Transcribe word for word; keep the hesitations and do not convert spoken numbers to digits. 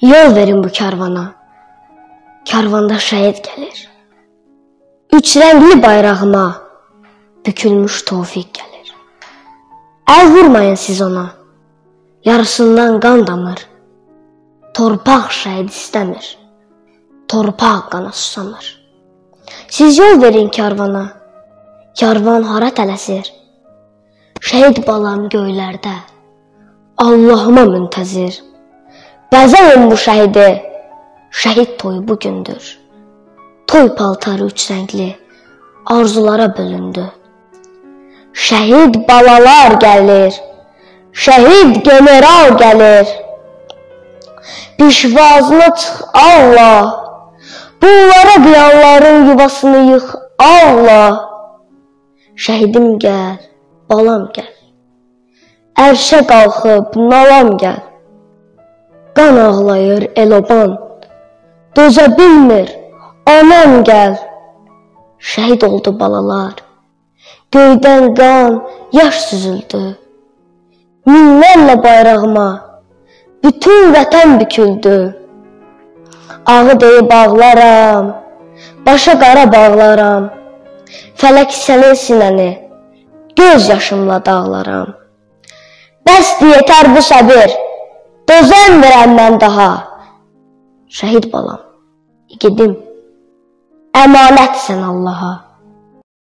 Yol verin bu karvana, karvanda şəhid gəlir. Üç rəngli bayrağıma bükülmüş tofiq gəlir. Əl vurmayın siz ona, yarısından qan damır. Torpaq şəhid istəmir, torpaq qana susamır. Siz yol verin karvana, karvan hara tələsir. Şəhid balam göylərdə, Allahıma müntəzir. Bəzəyin bu şəhidi, şəhid toyu bugündür. Toy paltarı üç rəngli, arzulara bölündü. Şəhid balalar gəlir, şəhid general gəlir. Pişvazına çıx Allah, bunlara qıyanların yuvasını yıx Allah. Şəhidim gəl, balam gəl, ərşə qalxıb nalam gəl. Qan ağlayır el-oban, dözə bilmir, anam gəl. Şəhid oldu balalar, göydən qan, yaş süzüldü. Minlərlə bayrağıma, bütün vətən büküldü. Ağı deyib ağlaram, başa qara bağlaram. Fələk sənin sinəni, göz yaşımla dağlaram. Bəsdir, yetər bu səbir, dözəmirəm mən daha. Şəhid balam, igidim, əmanətsən Allaha.